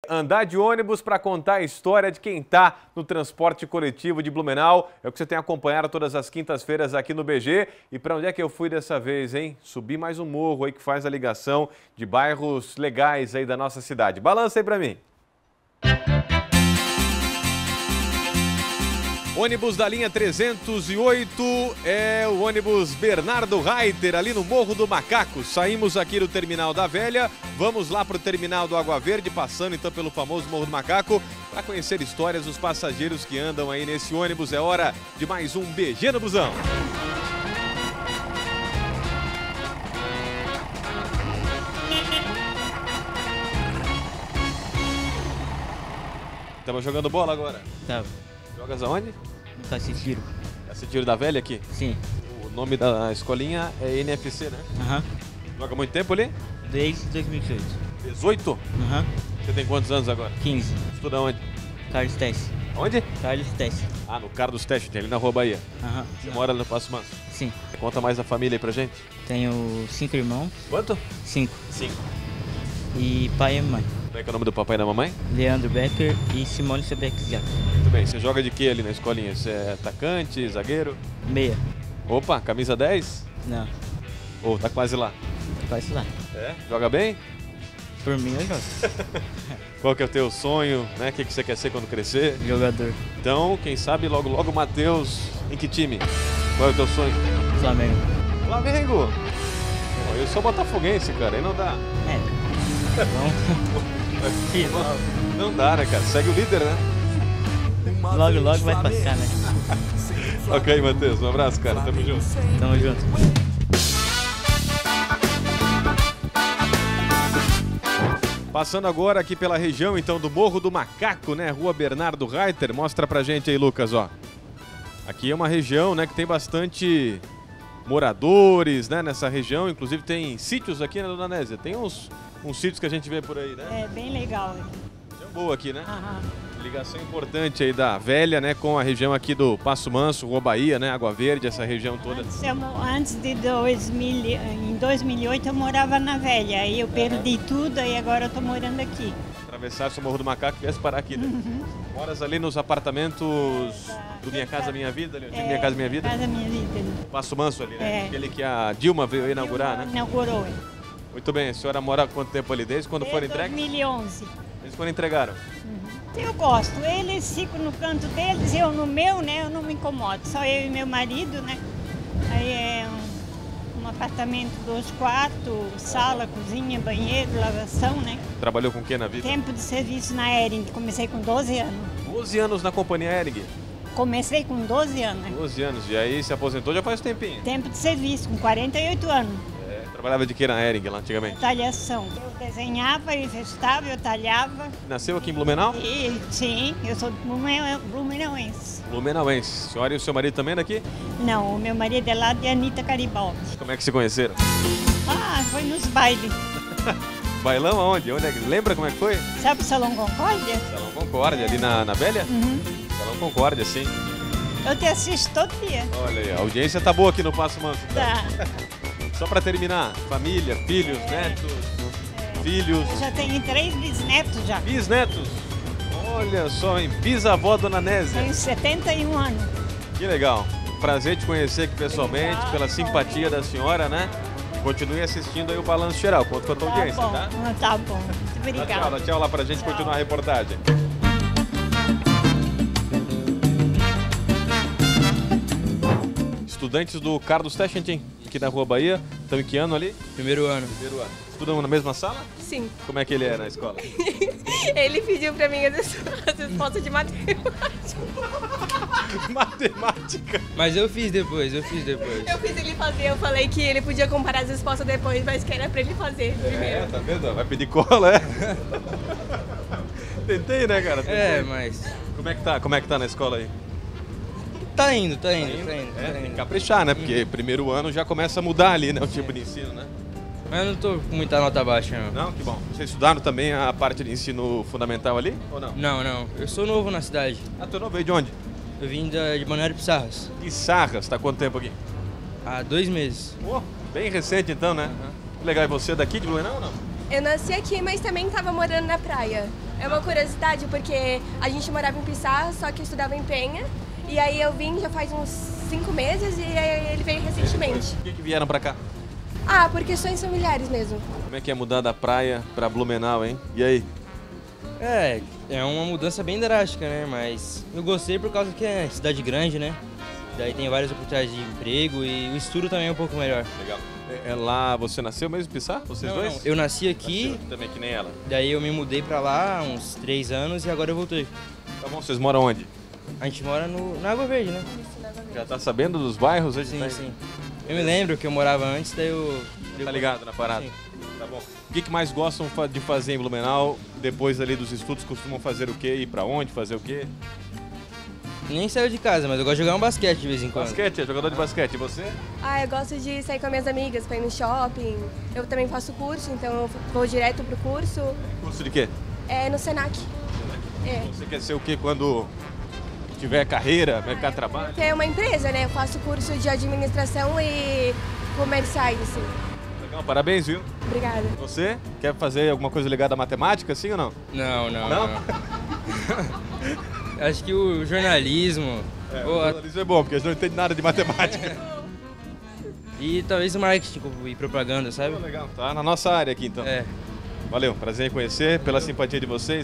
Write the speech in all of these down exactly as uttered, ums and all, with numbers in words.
Andar de ônibus para contar a história de quem está no transporte coletivo de Blumenau. É o que você tem acompanhado todas as quintas-feiras aqui no B G. E para onde é que eu fui dessa vez, hein? Subi mais um morro aí que faz a ligação de bairros legais aí da nossa cidade. Balança aí para mim. Ônibus da linha trezentos e oito é o ônibus Bernardo Reiter, ali no Morro do Macaco. Saímos aqui do Terminal da Velha, vamos lá para o Terminal do Água Verde, passando então pelo famoso Morro do Macaco, para conhecer histórias dos passageiros que andam aí nesse ônibus. É hora de mais um B G no Busão. Tava jogando bola agora? Tava. Jogas aonde? No Cacetiro. Cacetiro da Velha aqui? Sim. O nome da escolinha é N F C, né? Aham. Uhum. Joga muito tempo ali? Desde dois mil e dezoito. dezoito? Aham. Uhum. Você tem quantos anos agora? quinze. Estuda onde? Carlos Teste. Onde? Carlos Teste. Ah, no Carlos Teste, ali na Rua Bahia. Aham. Uhum. Você mora no Passo Manso? Sim. Conta mais da família aí pra gente. Tenho cinco irmãos. Quanto? Cinco. Cinco. E pai e mãe. Como é que é o nome do papai e da mamãe? Leandro Becker e Simone Sebeck-Ziac. Muito bem. Você joga de que ali na escolinha? Você é atacante, zagueiro? Meia. Opa, camisa dez? Não. Ô, oh, tá quase lá. Quase lá. É? Joga bem? Por mim eu jogo. Qual que é o teu sonho, né? O que, que você quer ser quando crescer? Jogador. Então, quem sabe logo logo o Matheus, em que time? Qual é o teu sonho? Flamengo. Flamengo? Pô, eu sou botafoguense, cara, aí não dá. É. Não. Não dá, né, cara? Segue o líder, né? Logo, logo vai passar, né? Ok, Matheus, um abraço, cara. Tamo junto. Tamo junto. Passando agora aqui pela região, então, do Morro do Macaco, né? Rua Bernardo Reiter. Mostra pra gente aí, Lucas, ó. Aqui é uma região, né, que tem bastante moradores, né, nessa região. Inclusive tem sítios aqui, né, Dona Nésia? Tem uns, uns sítios que a gente vê por aí, né? É bem legal. É boa aqui, né? Aham. Ligação importante aí da Velha, né, com a região aqui do Passo Manso, Rua Bahia, né, Água Verde, essa região toda. Antes, eu, antes de dois mil, em dois mil e oito eu morava na Velha, aí eu perdi uhum. tudo e agora eu tô morando aqui. Atravessasse o Morro do Macaco e viesse parar aqui, né? Uhum. Moras ali nos apartamentos do Minha Casa Minha Vida, ali, é, Minha Casa Minha Vida? Casa Minha Vida. Passo Manso ali, né? É. Aquele que a Dilma veio inaugurar, Dilma né? Inaugurou. Muito bem, a senhora mora há quanto tempo ali? Desde quando Desde foram entregues? dois mil e onze. Desde quando entregaram? Uhum. Eu gosto, eles ficam no canto deles, eu no meu, né? Eu não me incomodo, só eu e meu marido, né? Aí é um, um apartamento, dois quartos, sala, cozinha, banheiro, lavação, né? Trabalhou com o que na vida? Tempo de serviço na Hering, comecei com doze anos. doze anos na companhia Hering? Comecei com doze anos. Né? doze anos, e aí se aposentou já faz um tempinho? Tempo de serviço, com quarenta e oito anos. É, trabalhava de que na Hering lá antigamente? Talhação. Eu desenhava, eu gestava, eu talhava. Nasceu aqui em Blumenau? E, sim, eu sou blumenauense. Blumenauense. A senhora e o seu marido também daqui? Não, o meu marido é lá de Anitta Garibaldi. Como é que se conheceram? Ah, foi nos bailes. Bailão aonde? Onde é? Lembra como é que foi? Sabe o Salão Concórdia? Salão Concórdia, ali na, na Velha? Uhum. Salão Concórdia, sim. Eu te assisto todo dia. Olha aí, a audiência tá boa aqui no Passo Manso. Tá. Só para terminar, família, filhos, é. netos, é. filhos. Eu já tenho três bisnetos já. Bisnetos? Olha só, hein? Bisavó Dona Nésia. Tenho setenta e um anos. Que legal. Prazer te conhecer aqui pessoalmente, Obrigado, pela simpatia da senhora, né? Continue assistindo aí o Balanço Geral. Conto com a tua tá audiência, bom. tá? Tá bom. Muito obrigada. Dá tchau, dá tchau lá pra gente tchau. Continuar a reportagem. Estudantes do Carlos Teste, aqui da Rua Bahia. Estão em que ano ali? Primeiro ano. Primeiro ano. Estudam na mesma sala? Sim. Como é que ele é na escola? Ele pediu pra mim as respostas de matemática. Matemática? Mas eu fiz depois, eu fiz depois. Eu fiz ele fazer, eu falei que ele podia comparar as respostas depois, mas que era pra ele fazer primeiro. É, tá vendo? Vai pedir cola, é? Tentei, né, cara? Tentei. É, mas... Como é que tá? Como é que tá na escola aí? Tá indo, tá indo, tá indo. Tá indo, é, tá tem indo. que caprichar, né? Porque primeiro ano já começa a mudar ali, né? O tipo de ensino, né? Mas eu não tô com muita nota baixa, não. Não? Que bom. Vocês estudaram também a parte de ensino fundamental ali, ou não? Não, não. Eu sou novo na cidade. Ah, tu não veio de onde? Eu vim da, de Balneário Pissarras. Pissarras. Tá quanto tempo aqui? Há dois meses. Pô, bem recente então, né? Uhum. Legal. E você é daqui de Blumenau ou não? Eu nasci aqui, mas também tava morando na praia. É uma curiosidade porque a gente morava em Pissarra, só que eu estudava em Penha. E aí eu vim já faz uns cinco meses e aí ele veio recentemente. Por que, que vieram pra cá? Ah, por questões familiares mesmo. Como é que é mudar da praia pra Blumenau, hein? E aí? É, é uma mudança bem drástica, né? Mas eu gostei por causa que é cidade grande, né? Daí tem várias oportunidades de emprego e o estudo também é um pouco melhor. Legal. É, é lá, você nasceu mesmo em Pissarra? Vocês Não, dois? não, eu nasci aqui, Nasceu aqui também, que nem ela. daí eu me mudei pra lá há uns três anos e agora eu voltei. Tá bom, vocês moram onde? A gente mora no, na Água Verde, né? Já tá sabendo dos bairros? Hoje Sim, tá... sim. Eu me lembro que eu morava antes, daí eu... Tá ligado na parada? Sim. Tá bom. O que, que mais gostam fa- de fazer em Blumenau? Depois ali dos estudos, costumam fazer o quê? Ir pra onde? Fazer o quê? Nem saio de casa, mas eu gosto de jogar um basquete de vez em quando. Basquete, é jogador de basquete. E você? Ah, eu gosto de sair com as minhas amigas pra ir no shopping. Eu também faço curso, então eu vou direto pro curso. Curso de quê? É no Senac. É. Você quer ser o quê quando tiver carreira, mercado de trabalho? Que é uma empresa, né? Eu faço curso de administração e comerciais, assim. Legal, parabéns, viu? Obrigada. Você quer fazer alguma coisa ligada à matemática, sim ou não? Não, não, Não? não. Acho que o jornalismo É, ou a- isso é bom, porque a gente não entende nada de matemática. e talvez o marketing e propaganda, sabe? Legal, tá na nossa área aqui então. É. Valeu, prazer em conhecer, pela simpatia de vocês.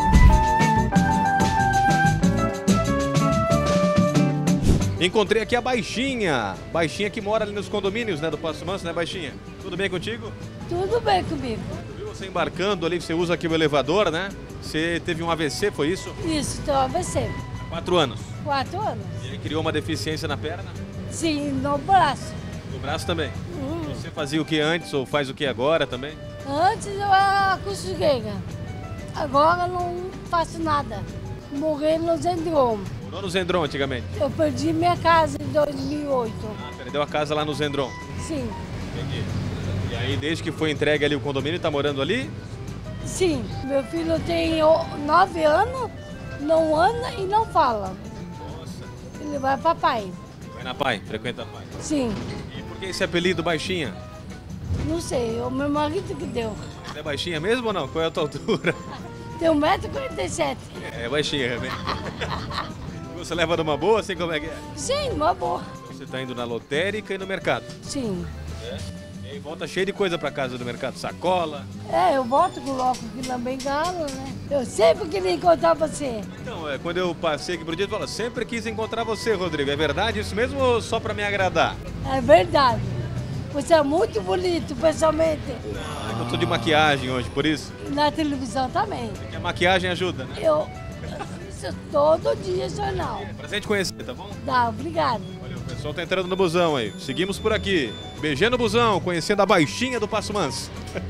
Encontrei aqui a Baixinha. Baixinha que mora ali nos condomínios, né, do Passo Manso, né, Baixinha? Tudo bem contigo? Tudo bem comigo. Eu vi você embarcando ali, você usa aqui o elevador, né? Você teve um A V C, foi isso? Isso, então A V C. Quatro anos. Quatro anos? E aí criou uma deficiência na perna? Sim, no braço. No braço também? Hum. Você fazia o que antes ou faz o que agora também? Antes eu era costureira. Agora não faço nada. Morri no Zendron. Morou no Zendron antigamente? Eu perdi minha casa em dois mil e oito. Ah, perdeu a casa lá no Zendron. Sim, Entendi. E aí, desde que foi entregue ali o condomínio, tá morando ali? sim. Meu filho tem o- nove anos, não anda e não fala. Nossa. Ele vai pra pai. Vai na Pai, frequenta a Pai. Sim, E por que esse apelido Baixinha? não sei, o meu marido que deu. Você é baixinha mesmo ou não? Qual é a tua altura? Tem um metro e quarenta e sete. É, baixinha, realmente. Você leva numa boa, assim como é que é? Sim, uma boa. Então você tá indo na lotérica e no mercado. Sim. E aí volta cheio de coisa pra casa do mercado. Sacola. É, eu volto, coloco aqui na bengala, né? Eu sempre queria encontrar você. Então, é, quando eu passei aqui pro dia, eu falo, sempre quis encontrar você, Rodrigo. É verdade isso mesmo ou só pra me agradar? É verdade. Você é muito bonito, pessoalmente. É que eu tô de maquiagem hoje, por isso. E na televisão também. Que a maquiagem ajuda, né? Eu assisto todo dia jornal. Prazer em te conhecer, tá bom? Tá, obrigado. Olha, o pessoal tá entrando no busão aí. Seguimos por aqui. Beijando o busão, conhecendo a Baixinha do Passo Manso.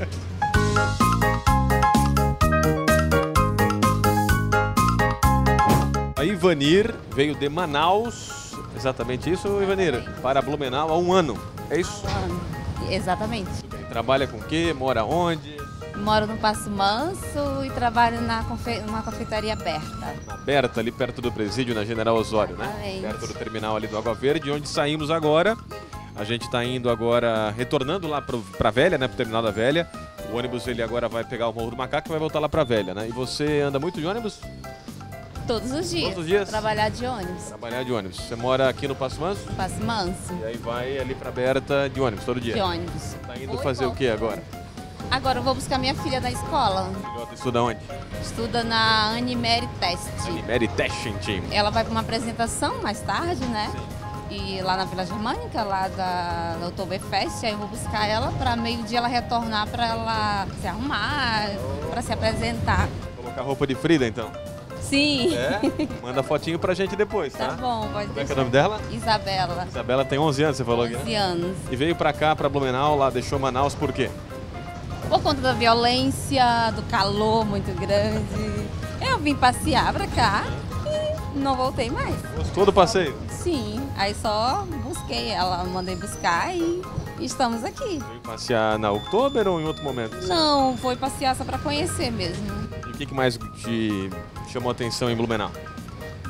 A Ivanir veio de Manaus, exatamente isso, Ivanir? Para Blumenau há um ano, é isso? Exatamente. Trabalha com o quê? Mora onde? Moro no Passo Manso e trabalho na confe numa confeitaria aberta. Na Berta, ali perto do presídio, na General Osório, né? Exatamente. Perto do terminal ali do Água Verde, onde saímos agora. A gente está indo agora, retornando lá para a Velha, né? Para o terminal da Velha. O ônibus ele agora vai pegar o Morro do Macaco e vai voltar lá para a Velha, né? E você anda muito de ônibus? Todos os dias. Todos os dias? Trabalhar de ônibus. Trabalhar de ônibus. Você mora aqui no Passo Manso? Passo Manso. E aí vai ali para a Berta de ônibus todo dia? De ônibus. Tá indo Oi, fazer o volta. que agora? Agora eu vou buscar minha filha na escola. Filhota estuda onde? Estuda na Animeri Test. Mary Testing. Ela vai para uma apresentação mais tarde, né? E lá na Vila Germânica, lá da, da Oktoberfest, aí eu vou buscar ela para meio-dia ela retornar para ela se arrumar, para se apresentar. Colocar roupa de Frida, então? Sim. É? Manda fotinho pra gente depois, tá? Tá bom, pode Como é que é o deixar. nome dela? Isabela. Isabela tem onze anos, você falou aqui, né? onze anos. E veio pra cá, pra Blumenau, lá deixou Manaus por quê? Por conta da violência, do calor muito grande. Eu vim passear pra cá e não voltei mais. Gostou do passeio? Sim, aí só busquei ela, mandei buscar e estamos aqui. Veio passear na Oktober ou em outro momento? Não, foi passear só pra conhecer mesmo. E o que que mais te chamou a atenção em Blumenau?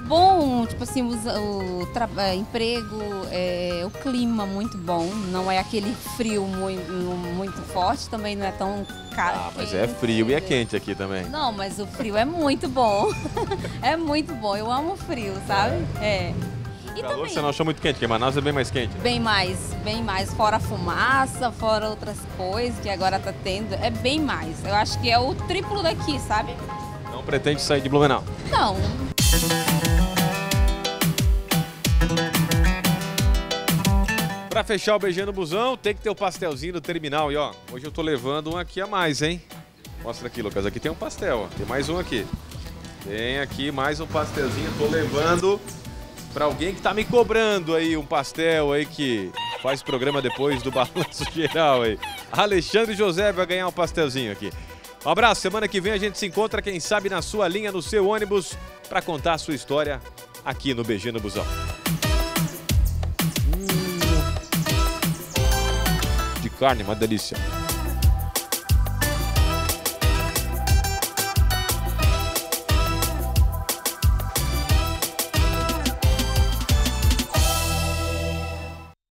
bom, tipo assim, os- o tra- é, emprego, é, o clima muito bom, não é aquele frio muito, muito forte, também não é tão caro. Ah, mas é frio e é quente aqui também. Não, mas o frio é muito bom. É muito bom, eu amo frio, sabe? É. E Calor também, você não achou muito quente, porque Manaus é bem mais quente. bem mais, bem mais, fora a fumaça, fora outras coisas que agora tá tendo, é bem mais. Eu acho que é o triplo daqui, sabe? Não pretende sair de Blumenau. Não. Pra fechar o beijando busão, tem que ter o pastelzinho no terminal. E ó, hoje eu tô levando um aqui a mais, hein? Mostra aqui, Lucas. Aqui tem um pastel, ó. Tem mais um aqui. Tem aqui mais um pastelzinho. Tô levando pra alguém que tá me cobrando aí um pastel aí que faz programa depois do Balanço Geral aí. Alexandre José vai ganhar um pastelzinho aqui. Um abraço. Semana que vem a gente se encontra, quem sabe, na sua linha, no seu ônibus, pra contar a sua história aqui no Beijando Busão. De carne, uma delícia.